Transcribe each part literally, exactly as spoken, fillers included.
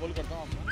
Call करता हूँ आपको।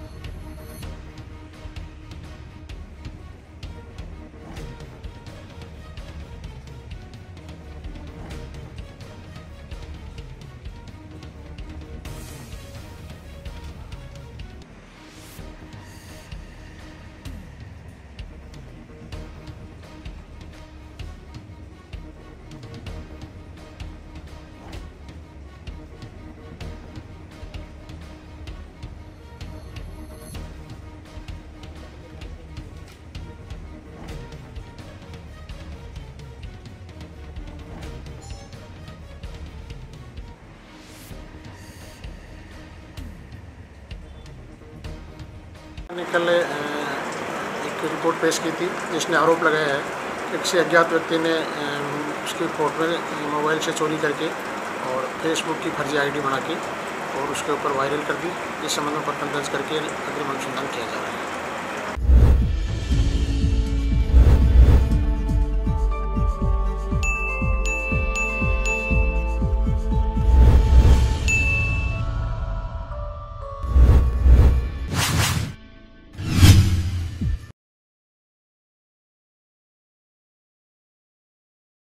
ने कल एक रिपोर्ट पेश की थी जिसने आरोप लगाया है कि किसी अज्ञात व्यक्ति ने उसकी फोटो में मोबाइल से चोरी करके और फेसबुक की फर्जी आईडी बना के और उसके ऊपर वायरल कर दी। इस संबंध में प्रकरण दर्ज करके अग्रिम अनुसंधान किया जा रहा है।